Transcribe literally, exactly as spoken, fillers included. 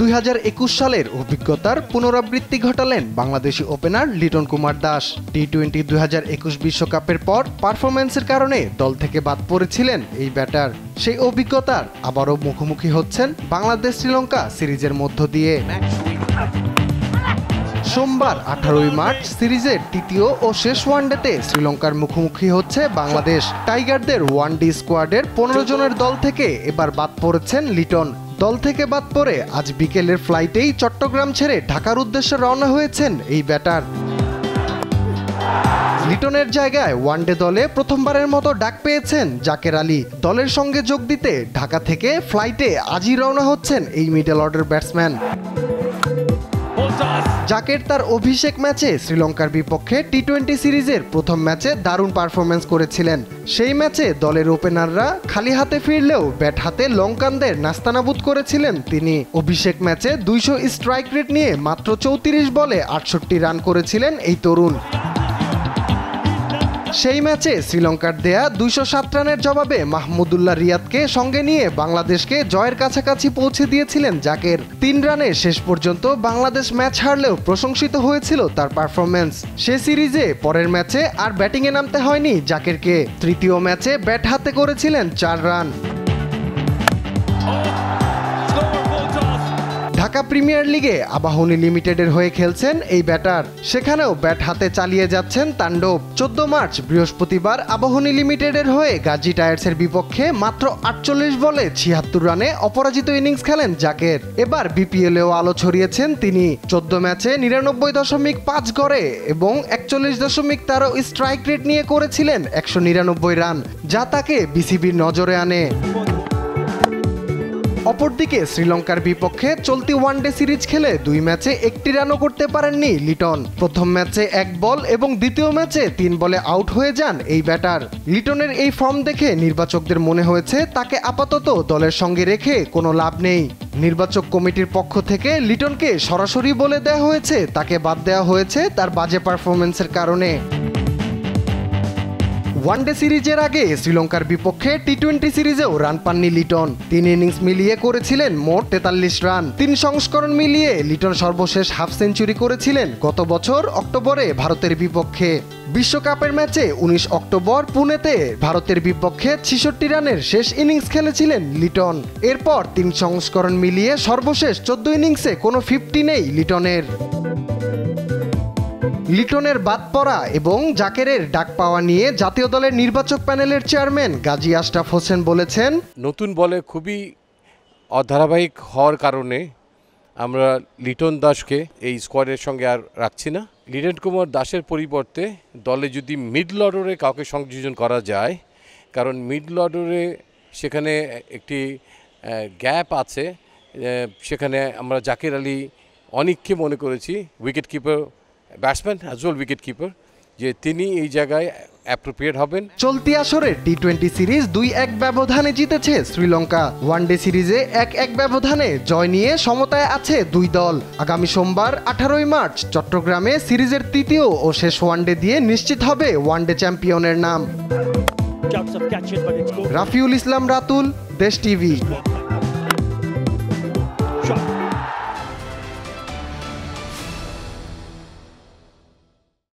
দুই হাজার একুশ সালের অভিজ্ঞতার পুনরাবৃত্তি ঘটালেন বাংলাদেশি opener Liton Kumar Das. T twenty দুই হাজার একুশ বিশ্বকাপের পর পারফরম্যান্সের কারণে দল থেকে বাদ পড়েছিলেন এই ব্যাটার। সেই অভিজ্ঞতার আবারও মুখোমুখি হচ্ছেন বাংলাদেশ শ্রীলঙ্কা সিরিজের মধ্য দিয়ে। সোমবার আঠারোই মার্চ সিরিজের তৃতীয় ও শেষ ওয়ানডেতে শ্রীলঙ্কার মুখোমুখি হচ্ছে বাংলাদেশ। টাইগারদের ওয়ানডে স্কোয়াডের পনেরো জনের দল থেকে এবার বাদ পড়েছেন লিটন। দল থেকে বাদ পড়ে আজ বিকেলের ফ্লাইটেই চট্টগ্রাম ছেড়ে ঢাকার উদ্দেশ্যে রওনা হয়েছেন এই ব্যাটার। লিটনের জায়গায় ওয়ানডে দলে প্রথমবারের মতো ডাক পেয়েছেন জাকের আলী। দলের সঙ্গে যোগ দিতে ঢাকা থেকে ফ্লাইটে আজই রওনা হচ্ছেন এই মিডল অর্ডার ব্যাটসম্যান। জাকের তার অভিষেক ম্যাচে শ্রীলঙ্কার বিপক্ষে টি টোয়েন্টি সিরিজের প্রথম ম্যাচে দারুণ পারফরম্যান্স করেছিলেন। সেই ম্যাচে দলের ওপেনাররা খালি হাতে ফিরলেও ব্যাট হাতে লঙ্কানদের নাস্তানাবুদ করেছিলেন তিনি। অভিষেক ম্যাচে দুইশো স্ট্রাইক রেট নিয়ে মাত্র চৌত্রিশ বলে আটষট্টি রান করেছিলেন এই তরুণ। সেই ম্যাচে শ্রীলঙ্কার দেয়া দুইশো সাত রানের জবাবে মাহমুদুল্লাহ রিয়াদকে সঙ্গে নিয়ে বাংলাদেশকে জয়ের কাছাকাছি পৌঁছে দিয়েছিলেন জাকের। তিন রানে শেষ পর্যন্ত বাংলাদেশ ম্যাচ হারলেও প্রশংসিত হয়েছিল তার পারফরম্যান্স। সে সিরিজে পরের ম্যাচে আর ব্যাটিংয়ে নামতে হয়নি জাকেরকে। তৃতীয় ম্যাচে ব্যাট হাতে করেছিলেন চার রান। ঢাকা প্রিমিয়ার লিগে আবাহনী লিমিটেডের হয়ে খেলছেন এই ব্যাটার। সেখানেও ব্যাট হাতে চালিয়ে যাচ্ছেন তাণ্ডব। চোদ্দ মার্চ বৃহস্পতিবার আবাহনী লিমিটেডের হয়ে গাজী টায়ার্সের বিপক্ষে মাত্র আটচল্লিশ বলে ছিয়াত্তর রানে অপরাজিত ইনিংস খেলেন জাকের। এবার বিপিএলেও আলো ছড়িয়েছেন তিনি। চোদ্দ ম্যাচে নিরানব্বই দশমিক পাঁচ গড়ে এবং একচল্লিশ দশমিক তেরো স্ট্রাইক রেট নিয়ে করেছিলেন একশো নিরানব্বই রান, যা তাকে বিসিবির নজরে আনে। অপরদিকে শ্রীলঙ্কার বিপক্ষে চলতি ওয়ানডে সিরিজ খেলে দুই ম্যাচে একটি রানও করতে পারেননি লিটন। প্রথম ম্যাচে এক বল এবং দ্বিতীয় ম্যাচে তিন বলে আউট হয়ে যান এই ব্যাটার। লিটনের এই ফর্ম দেখে নির্বাচকদের মনে হয়েছে তাকে আপাতত দলের সঙ্গে রেখে কোনো লাভ নেই। নির্বাচক কমিটির পক্ষ থেকে লিটনকে সরাসরি বলে দেওয়া হয়েছে তাকে বাদ দেওয়া হয়েছে তার বাজে পারফরম্যান্সের কারণে। ওয়ানডে সিরিজের আগে শ্রীলঙ্কার বিপক্ষে টি টোয়েন্টি সিরিজেও রান পাননি লিটন। তিন ইনিংস মিলিয়ে করেছিলেন মোট তেতাল্লিশ রান। তিন সংস্করণ মিলিয়ে লিটন সর্বশেষ হাফ সেঞ্চুরি করেছিলেন গত বছর অক্টোবরে ভারতের বিপক্ষে। বিশ্বকাপের ম্যাচে উনিশ অক্টোবর পুনেতে ভারতের বিপক্ষে ছেষট্টি রানের শেষ ইনিংস খেলেছিলেন লিটন। এরপর তিন সংস্করণ মিলিয়ে সর্বশেষ চোদ্দ ইনিংসে কোনো ফিফটি নেই লিটনের। লিটনের বাদ পড়া এবং জাকেরের ডাক পাওয়া নিয়ে জাতীয় দলের নির্বাচক প্যানেলের চেয়ারম্যান গাজী আশরাফ হোসেন বলেছেন, নতুন বলে খুবই অধারাবাহিক হওয়ার কারণে আমরা লিটন দাসকে এই স্কোয়াডের সঙ্গে আর রাখছি না। লিটন কুমার দাসের পরিবর্তে দলে যদি মিডল অর্ডারে কাউকে সংযোজন করা যায়, কারণ মিডল অর্ডারে সেখানে একটি গ্যাপ আছে, সেখানে আমরা জাকের আলী অনেককে মনে করেছি wicket keeper batsman as well wicket keeper, যে তিনি এই জায়গায় অ্যাপ্রোপ্রিয়েট হবেন। চলতি আসরের টি টোয়েন্টি সিরিজ দুই এক ব্যবধানে জিতেছে শ্রীলঙ্কা। ওয়ানডে সিরিজে এক এক ব্যবধানে জয় নিয়ে সমতায় আছে দুই দল। আগামী সোমবার আঠারোই মার্চ চট্টগ্রামে সিরিজের তৃতীয় ও শেষ ওয়ানডে দিয়ে নিশ্চিত হবে ওয়ানডে চ্যাম্পিয়নের নাম। রাফিউল ইসলাম রাতুল, দেশ টিভি।